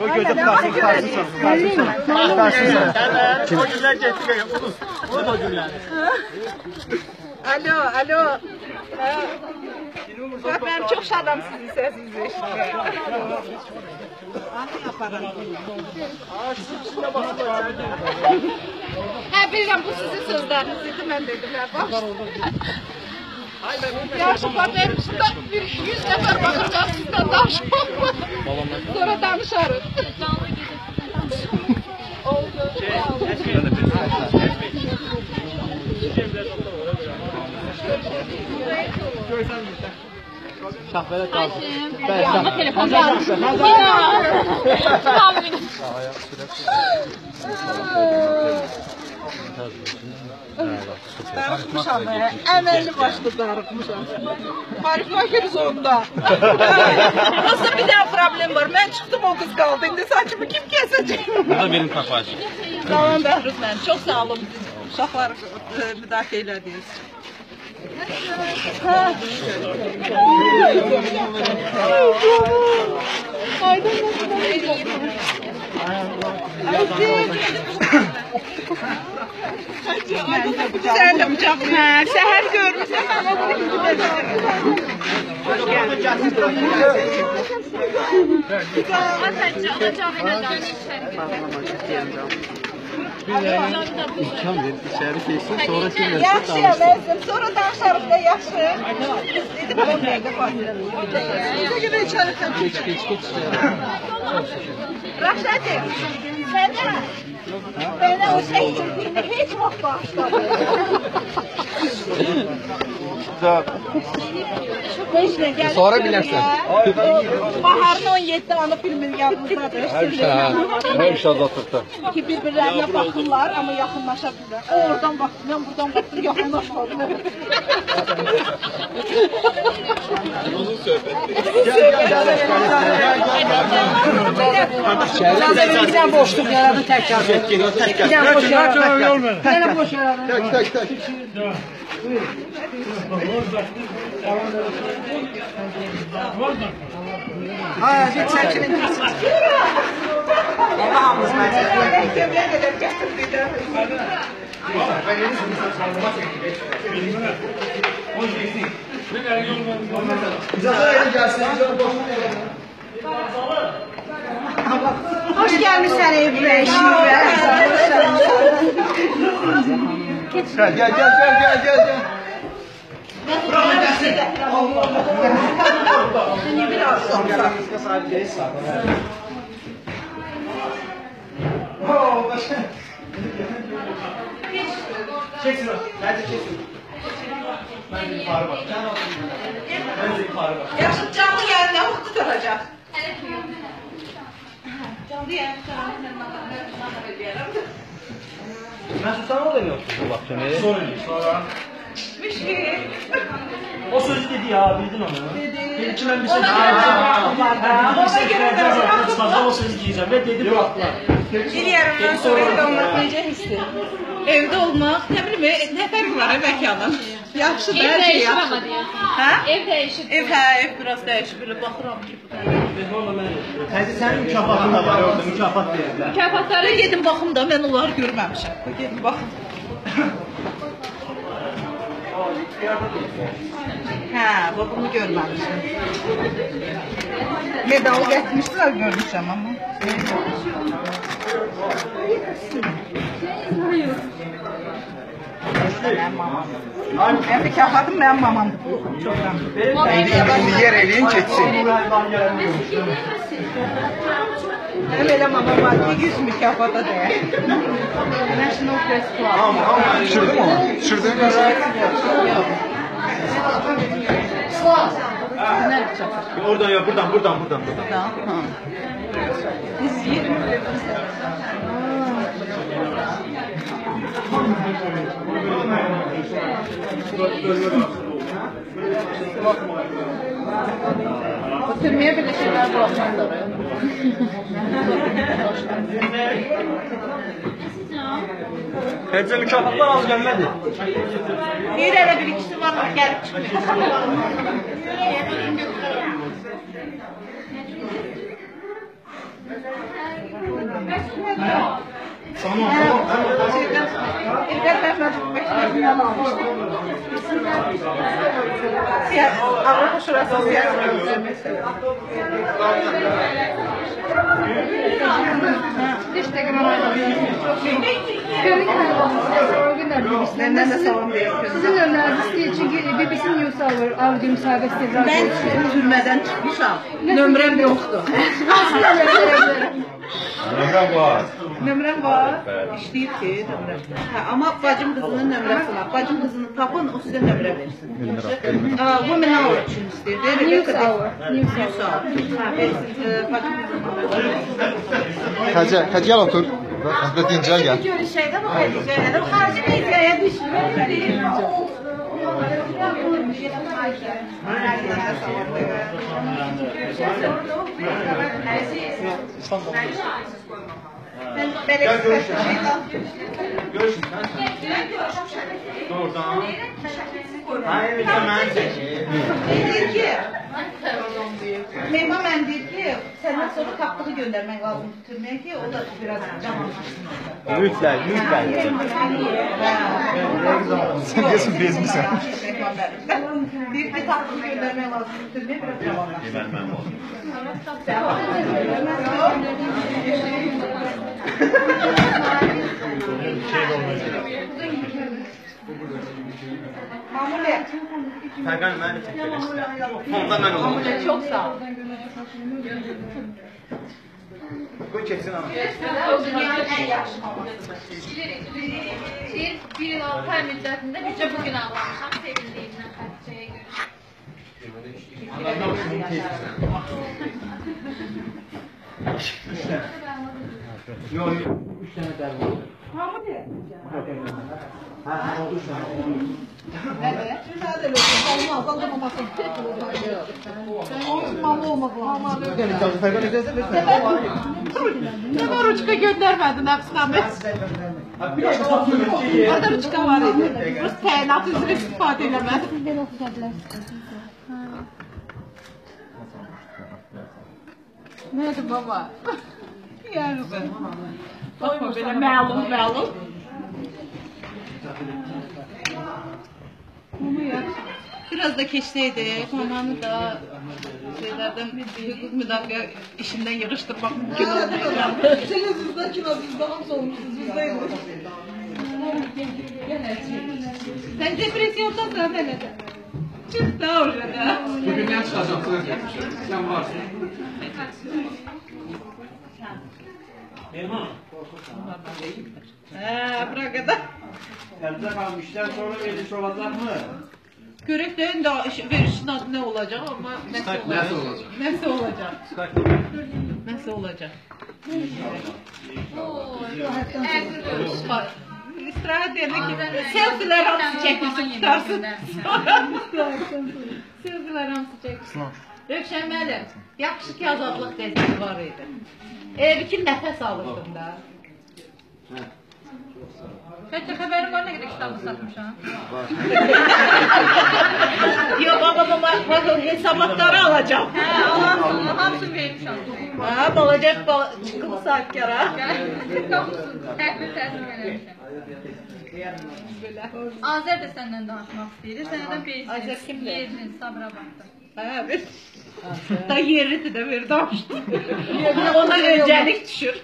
O gözə tutarsın. O günlər getdi, unut o günləri. Alo. Ben çok şadam sizin sesinizi eşitmeye. Bilmem bu sizin sözlerinizdi, ben dedim. Yaxşı, benim sizden 100 nefer bakacağız, sizden danışmam. Sonra danışarız. Oldu. Şahbələ qaldı. Ama telefon gelmiş. Darıxmışam, əməlli başlı darıxmışam. Pariflager zonda. Aslında bir dənə problem var. Mən çıxdım, o qız qaldı. İndi saçımı kim kəsəcək? Burada benim kafacı. Tamam Bəhruz mənim. Çox sağ olun. Uşaqları müdafiə elədiniz. Sen de bıçaklıyorsun. Seher görmüşsün ama bunu hoş geldin. İmkan verir, içeri geçsin, sonra kim Yaxşı əvəzim, sonra danışarıq da yaxşı. Dedim, ben dəqiqə partilərim. Sizə görə içəri sən. Geç. Raşədim, sənə mənə o çəkdirdiyini heç vaxt bağışlamadın. Sonra bilərsən. Baharın 17 anı filmin yadınızdadır. Həmişə azadlıqda. Ki birbirlerine bakırlar ama yakınlaşabilirler. O oradan baktı, ben buradan baktım, yakınlaşmadılar. Uzun söhbət. Bir tane boşluk yaradı tekrar. Bir tane boş yaradı. Bir tane boş yaradı. Tek. Ha, bir çəkilin. Allah'ımız hoş gelmişsin Ebru Şive. Gel. Buraya gelsin. Seni biraz sonra. Çeksin o. Bence çeksin. Bence yukarı bak. Bence yukarı bak. Yaxşı, canlı yayın ne vaxt tutaracaq? Canlı yayın Ben susam orada mı yoksun bu bakçanı? Sonra. Müşkil. O sözü dedi ya, bildin onu. Dedi ki ben bir şey o sözü diyeceğim ve dedi baktılar. Bir yarımdan sonra evdə olmaq necə hissdir? Evdə olmaq, nə bilim, nə fərq var məkanın? Yaxşı, Ev hər şey değişir yaxşı. ama diyor. Hə? Ev değişir. Ev biraz dəyişir, belə baxıram ki. Teyze senin mükafatın da var orada, mükafat verirler. Mükafatları Gedin baxım da, mən onları görməmişəm. Gedin baxın. Hə, bunu görməmişəm. Medalı gətirmişdilər, görmüşəm amma. Mənim mamam. Mən mükafatım mənim mamamdır. Çox Birini yer eləyin keçsin. Mənim elə mamam var ki, 100 mükafata dəyər. National Press Club. Düşürdün mü onu? Düşürdün mü? Oradan ya, buradan. Biz 20 Oturmaya bile şeyler bırakmazlar. Bence mükafatlar az gelmedi. Bir ara bir ikisi var, gelip çıkmıyor. Tamam. İlker Mehmet məktəbindən almışdım. Avropa Şurası siyasətində mesela. Məndən də salam deyim. Sizin nömrəniz istəyir, çünki BBC News audio müsahibəsi istəyir. Mən türmədən çıxmışam. Nömrəm yoxdur. Hansı nömrə verə bilərəm? Nömrəm var. Nömrəm var. İşləyir ki, nömrəm. Amma bacım qızının nömrəsi var. Bacım qızını tapın, o sizə nömrə versin. Women Hour üçün istəyir. News Hour. News Hour. Versin. Bacım qızının nömrəsi. Həcə otur. Həzbət dincəl gəl. Görüşəkdə bu xərcələrdə xarici mediaya düşmür. Ben Görüşün sen. Doğrudan. Hayır, bir de mən çəkeyim. deyir ki, Meyma mən deyir ki, səndən sonra tapdığı göndərmək lazım türməyə ki, o da biraz camanlaşsın. Lütfen. Sən deyəsən bezmirsən. Deyir ki, tapdığı göndərmək lazım türməyə biraz camanlaşsın. Verməm lazım. Mamule. Fərqan mən də çəkirəm. Ondan mən olam. Mamule çok sağ ol. Qoy keçsin ama. Dünyanın en yaxşı mamasıdır. Bir il 6 ay müddətində bircə bugün ağlamışam, sevindiyimdən Xədicəyə görə. Yok, 3 tane dərman var. Mamule. Ha, 3 tane. Evet. Müsaade olsun. Olmaz. Aldırmamasın. Onun malı olmaz. Bir tane çaldı Fərqan edəsə lütfen. Ne var uçka göndermedin Əfsanə? Bir dakika tapıyorum. Orada uçka var idi. Rus təyinatı üzrə istifadə eləmədim. Sizdən oxuya bilərsiniz. Nədir baba? Yarısı. Doyma belə məlum. Biraz da keçseydi, mamanı da şeylerden hukuk müdafiə işinden yığıştırmak mümkün olmayacak. Senin sizden kilodunuzda hamsa olmuşsunuz, bizdeyim. Sen depresyondan da böyle de. Çık da orada. Bugündən çıxacaqsınız. Sən varsın. Erman. Bırak da. Əldə qalmışlar sonra veriş olacaq mı? Görək də indi verişin adı nə olacaq, amma nəsə olacaq. Nəsə olacaq. İstirahət deyəndə ki, selfielər hamısı çəkilsin, tutarsın. Selfielər hamısı çəkilsin. Rövşən müəllim, yaxşı ki azadlıq qəzeti var idi. İki nəfəs alırdım da. Bəlkə xəbərim var, nə qədər kitabı satmışam? Yox, babama hesabatları alacaq. Hə, Allah'ım, hamısını vermişəm. Ha, balaca çıxıb sahibkara. Təhvil təsir eləmişəm. Azər də səndən danışmaq istəyir. Sənədən Azər kimdir? Yerini, Sabra baxdı. Hə, ver. Da yerlidir də ver danışdı. Ona öncəlik düşür.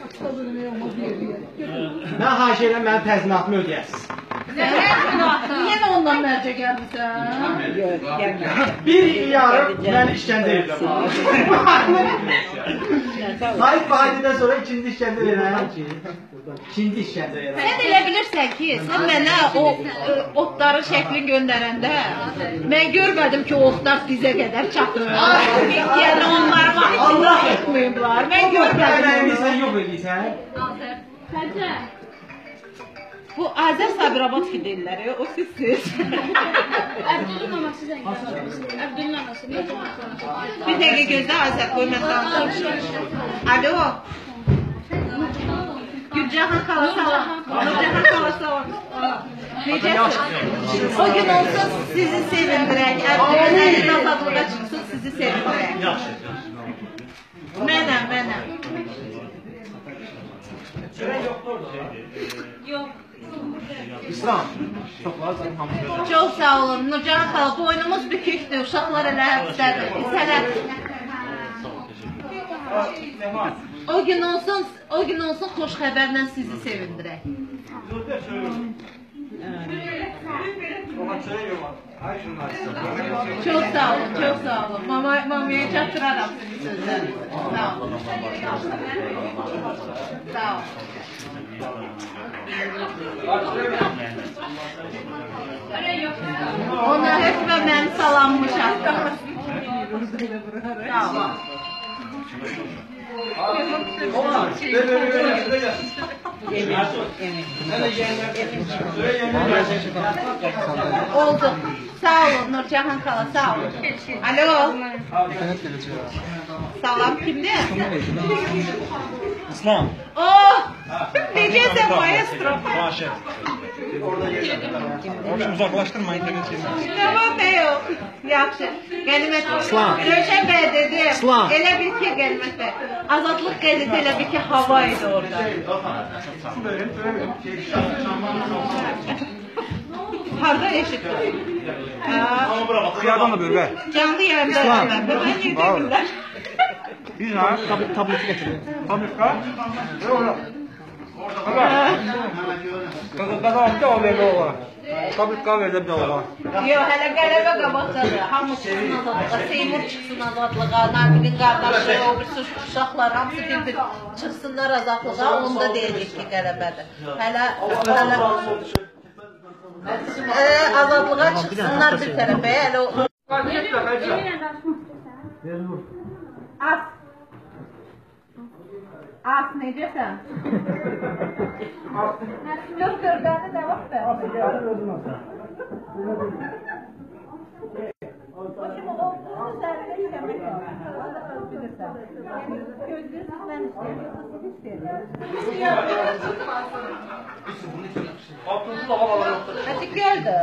Mən xahiş edirəm mənim təzminatımı ödəyəsiniz. Yenə ondan mərcə gəlmişsən. Bir il yarım mən işgəncə edirəm. Sahib Bahadi'dən sonra ikinci işgəncə verəm ki. İkinci işgəncə verəm. Sən elə bilirsən ki, sən mənə o otların şəklini göndərəndə mən görmədim ki, o otlar dizə qədər çatır. Yəni onları vaxtında etməyiblər. Mən görmədim. Sən yox edirsən. Azər. Xədicə. Bu Azər Sabirabadski deyirlər, o sizsiz. Əbdülün anası zəng gəldi. Əbdülün anası. Necə danışır? Bir dəqiqə gözlə Azər, qoy mən danışım. Alo. Gülcahan xala salam. Gülcahan xala salam. Necəsiz? O gün olsun sizi sevindirək. Əbdülün əlin azadlığa çıxsın sizi sevindirək. Mənəm. İslam. Çok var zaten hamısı. Çox sağ olun. Nurcan xala, boynumuz bükükdür. Uşaqlar elə həbsdədir. Biz hələ o gün olsun xoş xəbərlə sizi sevindirək. Çox sağ olun, çox sağ olun. Mamaya çatdıraram sizi sözləri. Sağ olun. Sağ olun. Ona hökmə mən salammış haqqım. Sağ olun. Oldu. Sağ olun Nurcahan xala, sağ olun. Alo. Salam kimdir? İslam. Oh! Necəsən maestro? Maşer. Uzaklaştırma internet şeyini. Tamam da yox. Yaxşı. Qənimət. Rövşən bəy dedi. Elə bil ki, Qənimət bəy. Azadlıq qəzeti elə bil ki, hava idi orada. Harda eşitdin? Kıyadan da böyle. Canlı yayında mən. Ben niyə bilmirəm? Bir tane tableti getirin. Tabletka? Yok. Kazandı o böyle ola. Tabletka verdi bir ola. Yox, hələ qələbə qabaqdadır. Hamı çıxsın azadlığa, Seymur çıxsın azadlığa, Namiqin qardaşı, o bir sürü uşaqlar, hamısı bir-bir çıxsınlar azadlığa, onda deyəcək ki, qələbədir. Hələ azadlığa çıxsınlar bir tərəfə, hələ o... As necəsən? Yox, gördəndə nə vaxt Hadi geldi.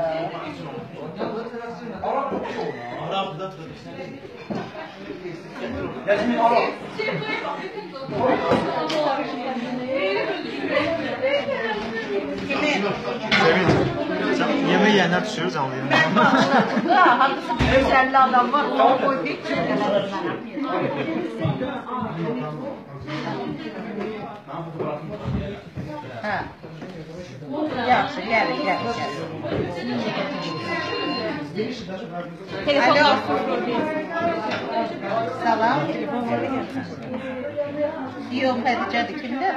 Yemeği yiyenler düşüyoruz ağlıyor. Haklısın, 150 adam var, o koy bir Ha. Yaxşı, gəlin. Telefon. Salam. Yox, Xədicədir, kimdir?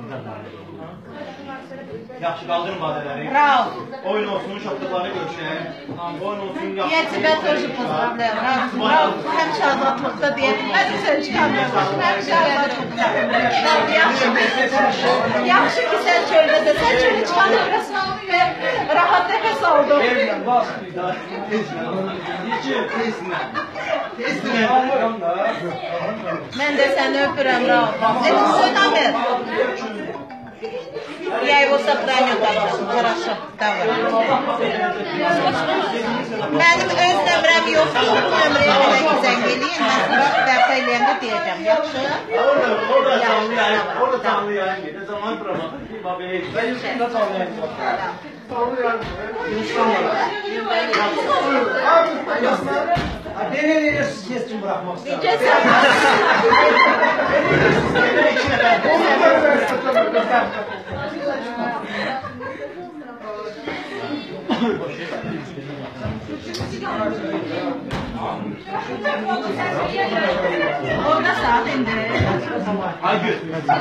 Yaxşı qaldırın badələri. Rauf. Oyun olsun, uşaqlıqları görüşək. Oyun olsun, yaxşı. Я тебя тоже поздравляю. Rauf, həmişə azadlıqda deyə bilməz, sən çıxarmıyorsun. Həmişə azadlıqda. Yaxşı ki, sən çöldəsən. Sən çölü çıxanı biraz rahat nəfəs aldın. Verirəm, bax. Mən də səni öpürəm, Rauf. Это свой номер. Я его сохраню тогда. Хорошо, давай. Mənim öz nömrəm yoxdur. Bu nömrəyə hələ ki zəng eləyin. Mən ilk dəfə eləyəndə deyəcəm. Yaxşı? Orada canlı yayın gedir. Zaman programı. Ben YouTube'da canlı yayın gedir. Beni siz için bırakmak istedim. Orada saat indi. Hayır.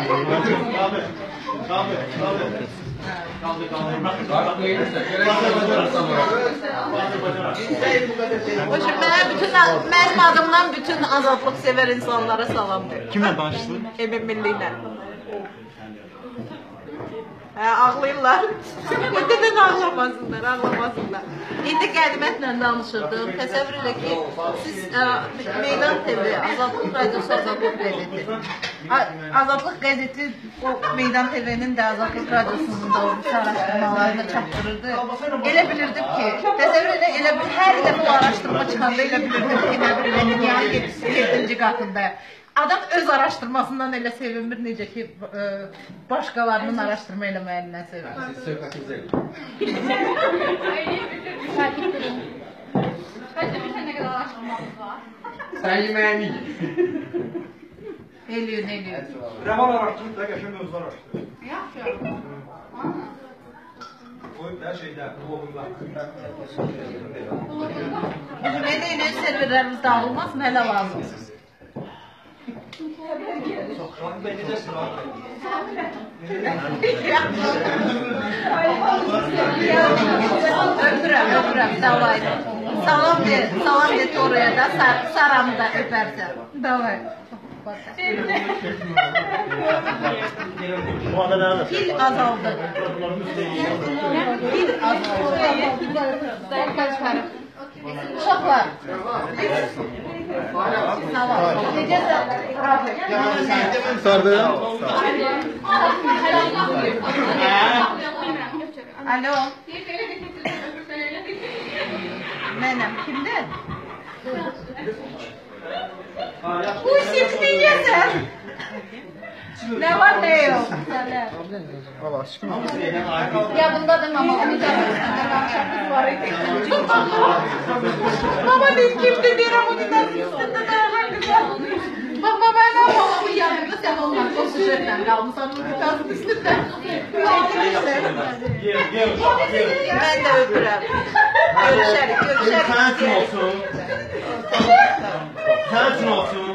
Mənim adımdan bütün azadlıq sevər insanlara salam deyir. Kimle danıştın? Emin Milli ilə. Ağlayırlar. Neden ağlamasınlar. İndi Qənimətlə danışırdım. Təsəvvür elə ki, siz Meydan TV, Azadlıq Radiosu Azadlıq qəzeti. Azadlıq qəzeti o Meydan TV'nin də Azadlıq Radiosunun da olmuş araşdırmalarını çatdırırdı. Elə bilirdim ki, təsəvvür elə hər dəfə o araşdırma çıxanda elə bilirdim ki, nə bir Veliyan 7-ci qatında. Adam öz araşdırmasından elə sevinmir, necə ki, başqalarının araşdırma eləməyindən sevinmir. Söhbətimiz elə. Takip edin. Bence bir ne kadar araştırmamız var. Sən yeməyini ye. Eləyin. Rəvan araşdırıb da qəşəng mövzular araşdırır. Yaxşı. O hər şeydə, blogunda. Bizim serverlərimiz dağılmasın, hələ lazımsınız. Öpürəm, davay. Salam de oraya da, Saramı da öpərsən. Davay. Fil azaldı. Uşaqlar. Salam. Sardım. Alo. Mənəm, kimdir? Bu işi yiyəsən. Nə var, nə yox? Allah aşkına. Ya bunda da mamamın icazəsində var idi. Mama deyib kimdir deyirəm, o icazəsində də haqqında. Baba, mən mamamın yanında sən ondan o süjetdən qalmışam, bu icazın üstündə. Mən də öpürəm. Görüşərik. Sənin üçün olsun. Sənin üçün olsun.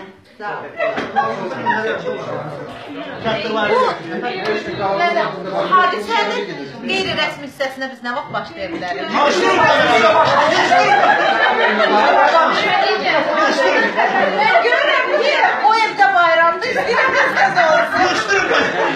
Hadisənin qeyri-rəsmi hissəsinə biz nə vaxt başlaya bilərik? Mən görürəm ki, o evdə bayramda istəyirəm nəsə olsun.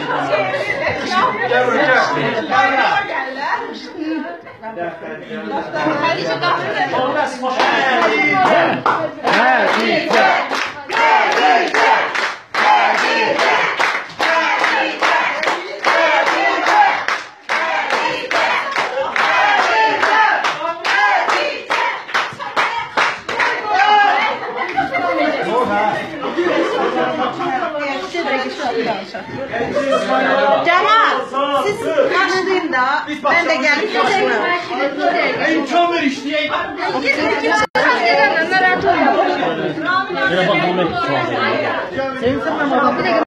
Cəmal, siz başlayın da, mən də gəlib başlayım. İmkan ver işləyək. Narahat olma.